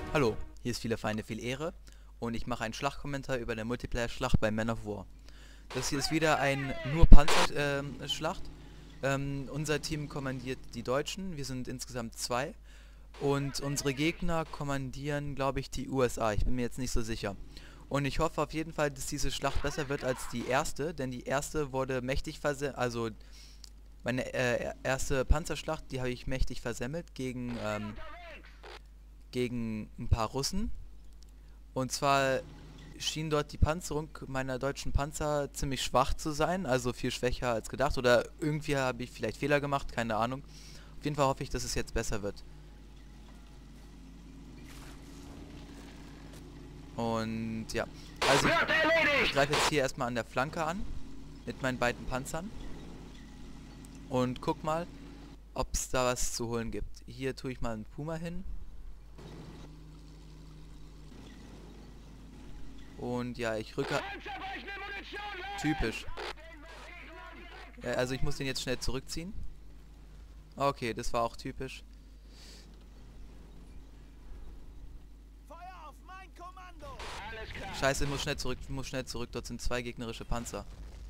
Hallo, hier ist viele Feinde, viel Ehre und ich mache einen Schlachtkommentar über eine Multiplayer-Schlacht bei Man of War. Das hier ist wieder ein nur Panzer-Schlacht. Unser Team kommandiert die Deutschen, wir sind insgesamt zwei und unsere Gegner kommandieren, glaube ich, die USA. Ich bin mir jetzt nicht so sicher. Und ich hoffe auf jeden Fall, dass diese Schlacht besser wird als die erste, denn die erste wurde mächtig also meine erste Panzerschlacht, die habe ich mächtig versemmelt gegen ein paar Russen. Und zwar schien dort die Panzerung meiner deutschen Panzer ziemlich schwach zu sein, also viel schwächer als gedacht. Oder irgendwie habe ich vielleicht Fehler gemacht, keine Ahnung. Auf jeden Fall hoffe ich, dass es jetzt besser wird. Und ja, also ich greife jetzt hier erstmal an der Flanke an, mit meinen beiden Panzern. Und guck mal, ob es da was zu holen gibt. Hier tue ich mal einen Puma hin. Und ja, ich rücke... Typisch. Ja, also ich muss den jetzt schnell zurückziehen. Okay, das war auch typisch. Scheiße, ich muss schnell zurück. Dort sind zwei gegnerische Panzer.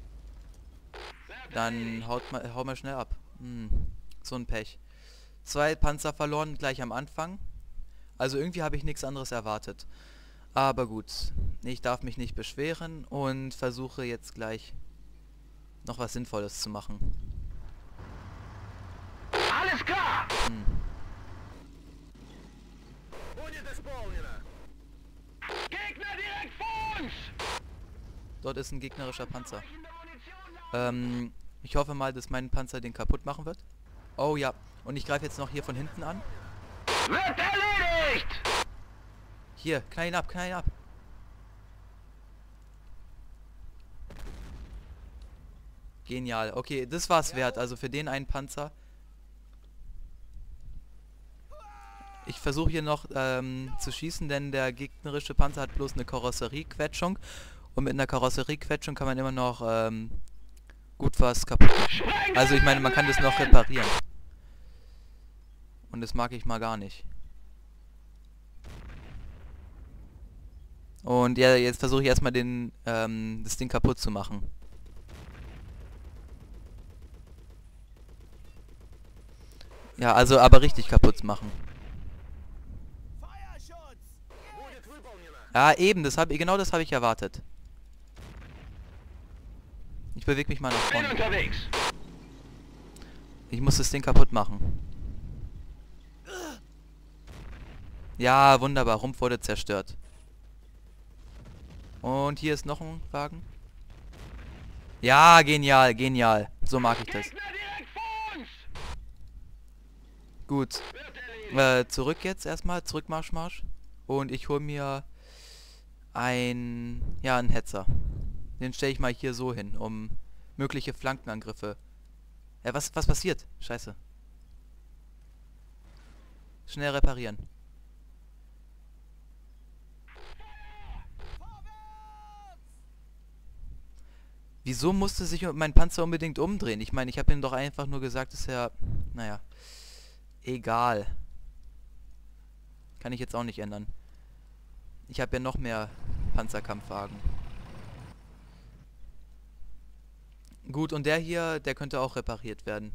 Dann hau mal schnell ab. So ein Pech. Zwei Panzer verloren gleich am Anfang. Also irgendwie habe ich nichts anderes erwartet. Aber gut, ich darf mich nicht beschweren und versuche jetzt gleich noch was Sinnvolles zu machen. Alles klar! Gegner direkt vor uns! Dort ist ein gegnerischer Panzer. Ich hoffe mal, dass mein Panzer den kaputt machen wird. Oh ja, und ich greife jetzt noch hier von hinten an. Wird erledigt! Hier, knall ihn ab, knall ihn ab. Genial. Okay, das war's wert. Also für den einen Panzer. Ich versuche hier noch zu schießen, denn der gegnerische Panzer hat bloß eine Karosseriequetschung. Und mit einer Karosseriequetschung kann man immer noch gut was kaputt machen. Also ich meine, man kann das noch reparieren. Und das mag ich mal gar nicht. Und ja, jetzt versuche ich erstmal das Ding kaputt zu machen. Ja, also aber richtig kaputt zu machen. Ja, eben, genau das habe ich erwartet. Ich bewege mich mal nach vorne. Ich muss das Ding kaputt machen. Ja, wunderbar, Rumpf wurde zerstört. Und hier ist noch ein Wagen. Ja, genial, genial. So mag ich das. Gut. Zurück jetzt erstmal, Marsch. Und ich hole mir einen Hetzer. Den stelle ich mal hier so hin, um mögliche Flankenangriffe. Was passiert? Scheiße. Schnell reparieren. Wieso musste sich mein Panzer unbedingt umdrehen? Ich meine, ich habe ihm doch einfach nur gesagt, dass er... Naja. Egal. Kann ich jetzt auch nicht ändern. Ich habe ja noch mehr Panzerkampfwagen. Gut, und der hier, der könnte auch repariert werden.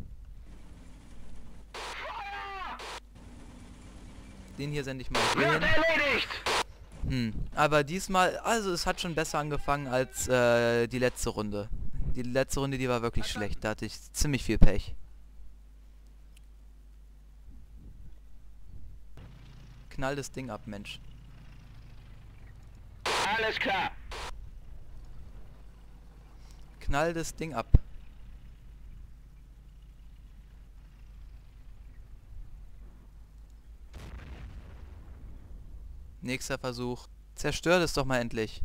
Den hier sende ich mal hier hin. Aber diesmal, also es hat schon besser angefangen als die letzte Runde. Die letzte Runde, die war wirklich schlecht. Da hatte ich ziemlich viel Pech. Knall das Ding ab, Mensch. Alles klar. Knall das Ding ab. Nächster Versuch. Zerstör das doch mal endlich.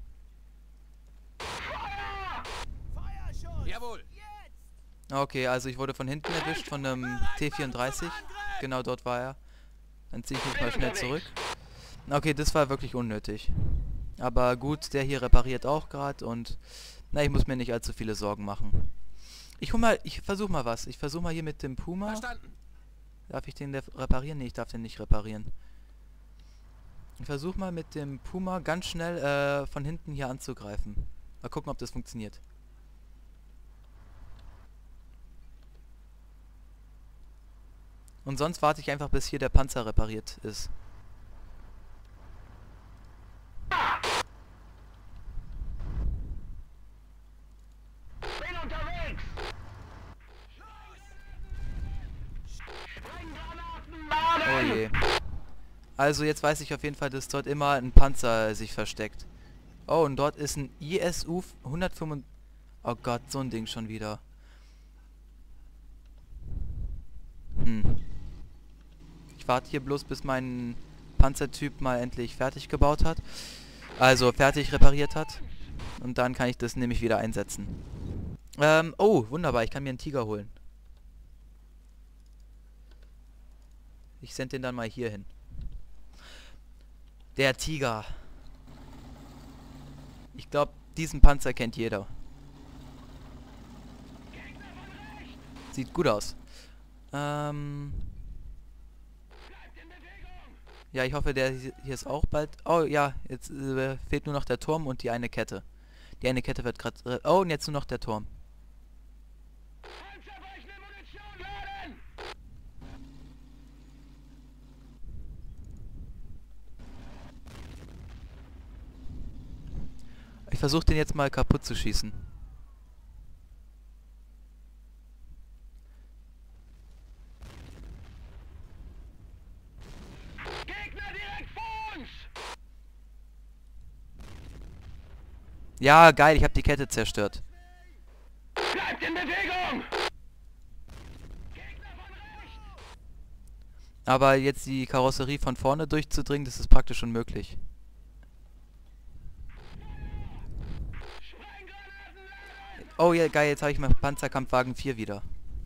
Jawohl. Okay, also ich wurde von hinten erwischt von einem T-34. Genau dort war er. Dann ziehe ich mich mal schnell zurück. Okay, das war wirklich unnötig. Aber gut, der hier repariert auch gerade und... Na, ich muss mir nicht allzu viele Sorgen machen. Ich versuche mal was. Ich versuche mal hier mit dem Puma. Verstanden. Darf ich den reparieren? Nee, ich darf den nicht reparieren. Ich versuche mal mit dem Puma ganz schnell von hinten hier anzugreifen. Mal gucken, ob das funktioniert. Und sonst warte ich einfach, bis hier der Panzer repariert ist. Bin unterwegs! Sprenggranaten Oh laden! je. Also jetzt weiß ich auf jeden Fall, dass dort immer ein Panzer sich versteckt. Oh, und dort ist ein ISU 105... Oh Gott, so ein Ding schon wieder. Ich warte hier bloß, bis mein Panzertyp mal endlich fertig gebaut hat. Also fertig repariert hat. Und dann kann ich das nämlich wieder einsetzen. Oh, wunderbar, ich kann mir einen Tiger holen. Ich sende den dann mal hier hin. Der Tiger. Ich glaube, diesen Panzer kennt jeder. Sieht gut aus. Ja, ich hoffe, der hier ist auch bald... Oh ja, jetzt fehlt nur noch der Turm und die eine Kette. Die eine Kette wird gerade... Oh, und jetzt nur noch der Turm. Panzerweichende Munition laden! Ich versuche den jetzt mal kaputt zu schießen. Gegner direkt vor uns! Ja, geil, ich habe die Kette zerstört. Bleibt in Bewegung! Gegner von rechts! Aber jetzt die Karosserie von vorne durchzudringen, das ist praktisch unmöglich. Sprenggranaten laden! Oh ja, geil, jetzt habe ich meinen Panzerkampfwagen 4 wieder.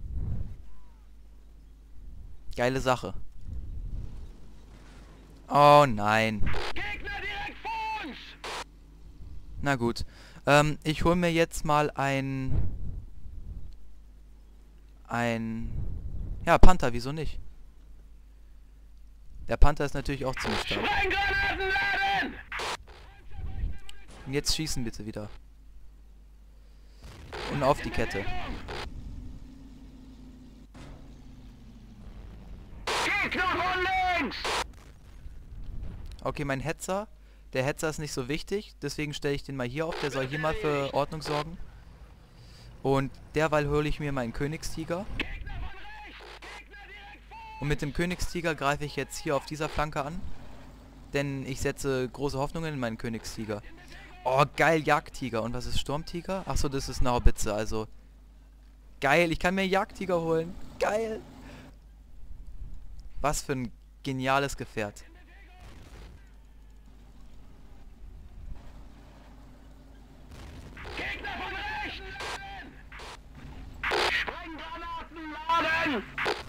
Geile Sache. Oh nein. Gegner direkt vor uns! Na gut. Ich hole mir jetzt mal ja, Panther, wieso nicht? Der Panther ist natürlich auch ziemlich stark. Sprenggranaten laden! Und jetzt schießen bitte wieder. Und auf die Kette. Gegner von links! Okay, mein Hetzer. Der Hetzer ist nicht so wichtig, deswegen stelle ich den mal hier auf. Der soll hier mal für Ordnung sorgen. Und derweil hole ich mir meinen Königstiger. Gegner von rechts! Gegner direkt vor uns! Und mit dem Königstiger greife ich jetzt hier auf dieser Flanke an. Denn ich setze große Hoffnungen in meinen Königstiger. Oh, geil, Jagdtiger. Und was ist Sturmtiger? Achso, das ist eine Haubitze, also... Geil, ich kann mir einen Jagdtiger holen. Geil. Was für ein geniales Gefährt. Gegner von rechts! Sprenggranaten laden!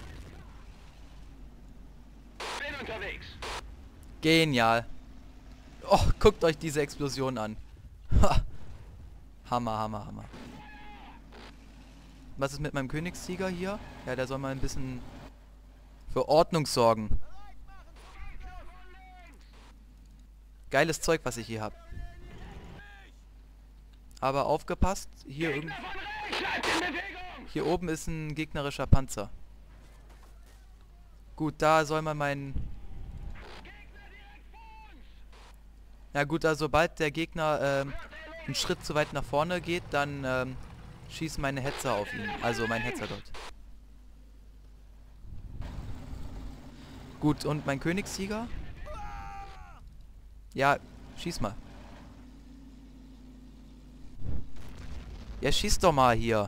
Bin unterwegs! Genial. Oh, guckt euch diese Explosion an. Ha. Hammer, Hammer, Hammer. Was ist mit meinem Königstiger hier? Ja, der soll mal ein bisschen für Ordnung sorgen. Geiles Zeug, was ich hier habe. Aber aufgepasst, hier, Gegner von rechts! Bleibt in Bewegung! hier oben ist ein gegnerischer Panzer. Gut, da soll man meinen... Na gut, also sobald der Gegner einen Schritt zu weit nach vorne geht, dann schießen meine Hetzer auf ihn. Also mein Hetzer dort. Gut, und mein Königssieger? Ja, schieß mal. Ja, schieß doch mal hier.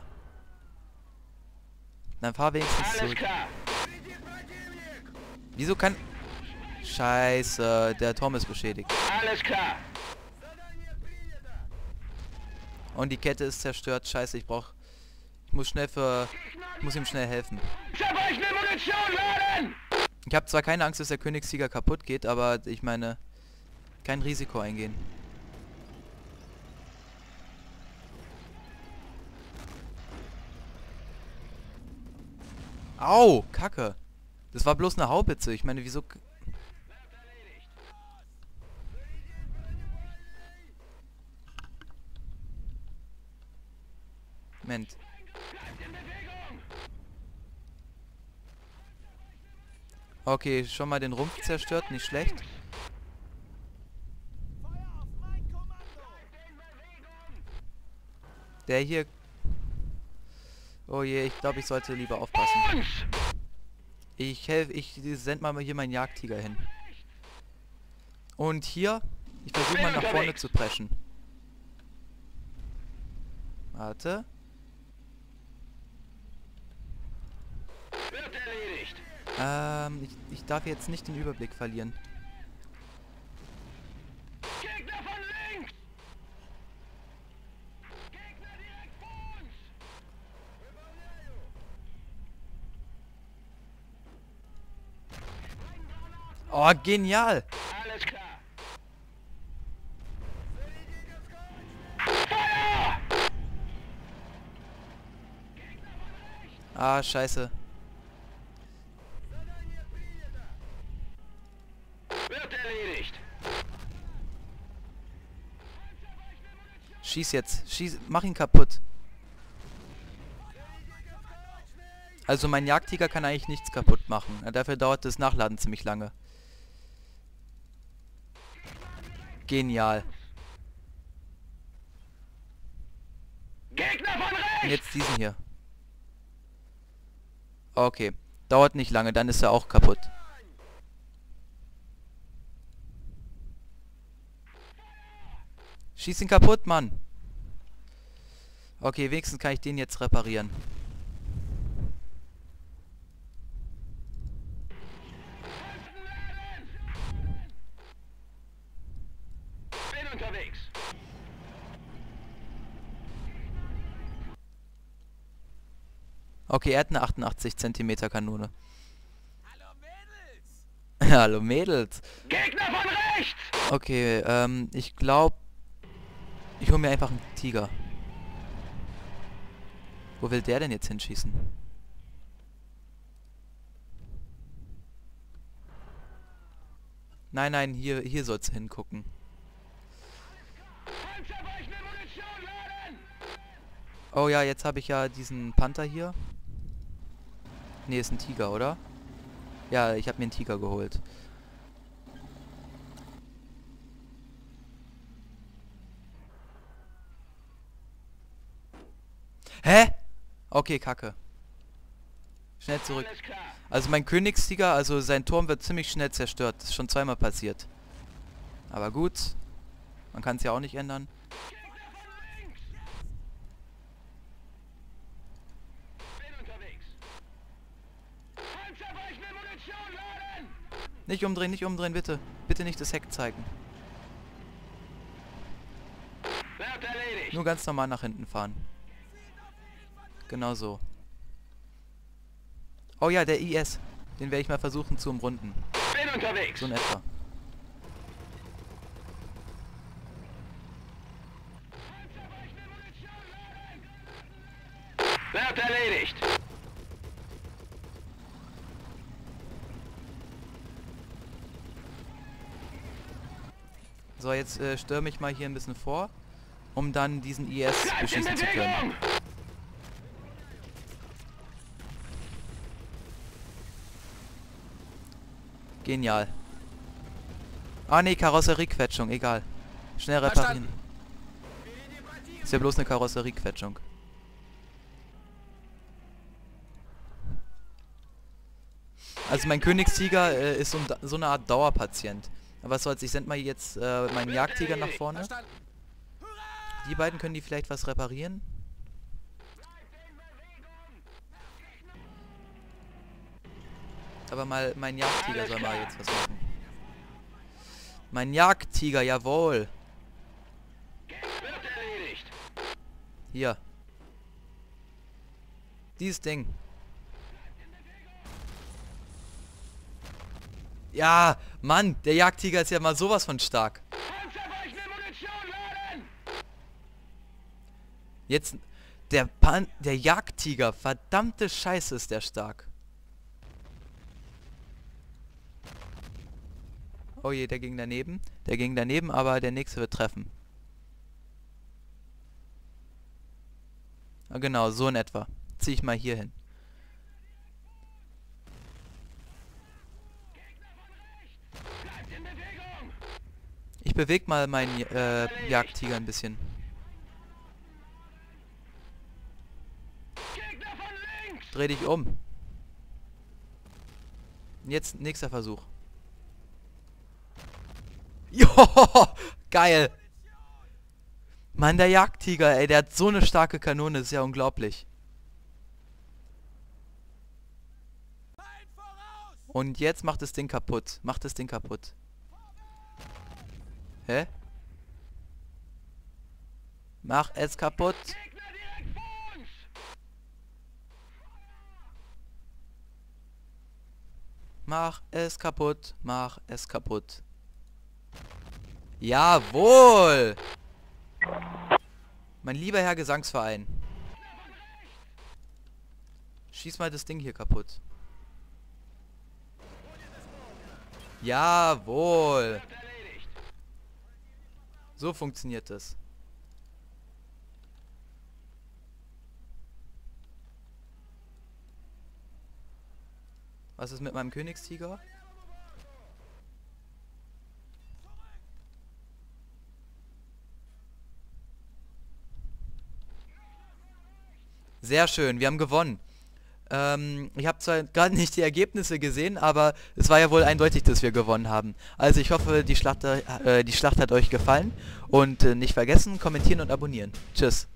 Dann fahr wenigstens Alles zurück. klar! Wieso kann... Scheiße, der Turm ist beschädigt. Alles klar! Und die Kette ist zerstört. Scheiße, ich muss schnell ich muss ihm schnell helfen. Zerbrechende Munition laden! Ich habe zwar keine Angst, dass der Königssieger kaputt geht, aber ich meine, kein Risiko eingehen. Au, Kacke. Das war bloß eine Haubitze. Ich meine, wieso... Moment. Okay, schon mal den Rumpf zerstört, nicht schlecht. Der hier... Oh je, ich glaube, ich sollte lieber aufpassen. Ich sende mal hier meinen Jagdtiger hin. Und hier, ich versuche mal nach vorne zu preschen. Warte. Wird erledigt. Ich darf jetzt nicht den Überblick verlieren. Gegner von links. Gegner direkt vor uns. Oh, genial! Alles klar. Feuer! Ah, scheiße. Wird erledigt. Schieß jetzt. Schieß. Mach ihn kaputt. Also mein Jagdtiger kann eigentlich nichts kaputt machen. Dafür dauert das Nachladen ziemlich lange. Genial. Gegner von Und rechts. jetzt diesen hier. Okay. Dauert nicht lange, dann ist er auch kaputt. Schieß ihn kaputt, Mann. Okay, wenigstens kann ich den jetzt reparieren. Bin unterwegs. Okay, er hat eine 88 cm Kanone. Hallo Mädels. Gegner von rechts. Okay, ich glaube, ich hole mir einfach einen Tiger. Wo will der denn jetzt hinschießen? Nein, nein, hier soll's hingucken. Panzerbrechende Munition laden. Oh ja, jetzt habe ich ja diesen Panther hier. Ne, ist ein Tiger, oder? Ja, ich habe mir einen Tiger geholt. Hä? Okay, Kacke. Schnell zurück. Alles klar. Also mein Königstiger, also sein Turm wird ziemlich schnell zerstört. Das ist schon zweimal passiert. Aber gut. Man kann es ja auch nicht ändern. Bin unterwegs. Panzerbrechende Munition laden. Nicht umdrehen, bitte. Bitte nicht das Heck zeigen. Wird erledigt. Nur ganz normal nach hinten fahren. Genau so. Oh ja, der IS. Den werde ich mal versuchen zu umrunden. Bin unterwegs. So in etwa. Wird erledigt. So, jetzt stürme ich mal hier ein bisschen vor, um dann diesen IS Bleibt in beschießen zu können. Bewegung. Genial. Ah ne, Karosseriequetschung, egal. Schnell reparieren. Ist ja bloß eine Karosseriequetschung. Also mein Königstiger ist so eine Art Dauerpatient. Aber was soll's, ich sende mal jetzt meinen Jagdtiger nach vorne. Die beiden können die vielleicht was reparieren. Aber mal mein Jagdtiger soll mal jetzt was machen. Mein Jagdtiger, jawohl. Wird erledigt. Hier. Dieses Ding. Ja, Mann, der Jagdtiger ist ja mal sowas von stark. Panzerbrechende Munition laden. Jetzt, der Jagdtiger, verdammte Scheiße ist der stark. Oh je, der ging daneben. Der ging daneben, aber der nächste wird treffen. Ah, genau, so in etwa. Zieh ich mal hier hin. Bleibt in Bewegung! Ich bewege mal meinen Jagdtiger ein bisschen. Gegner von links! Dreh dich um. Jetzt nächster Versuch. Jo, geil. Mann, der Jagdtiger, ey, der hat so eine starke Kanone, das ist ja unglaublich. Und jetzt macht das Ding kaputt. Macht das Ding kaputt. Hä? Mach es kaputt. Gegner direkt vor uns! Mach es kaputt. Mach es kaputt. Jawohl! Mein lieber Herr Gesangsverein. Schieß mal das Ding hier kaputt. Jawohl! Wird erledigt! So funktioniert das. Was ist mit meinem Königstiger? Sehr schön, wir haben gewonnen. Ich habe zwar gerade nicht die Ergebnisse gesehen, aber es war ja wohl eindeutig, dass wir gewonnen haben. Also ich hoffe, die Schlacht hat euch gefallen. Und nicht vergessen, kommentieren und abonnieren. Tschüss.